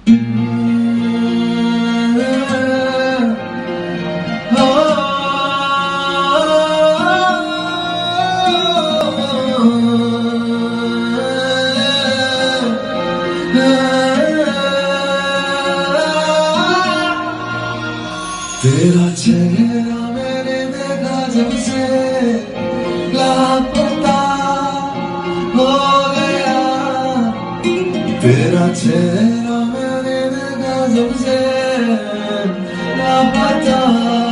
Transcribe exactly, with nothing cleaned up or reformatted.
तेरा चेहरा मैंने देखा जब से लापता हो गया। तेरा चेहरा मैंने देखा जब से लापता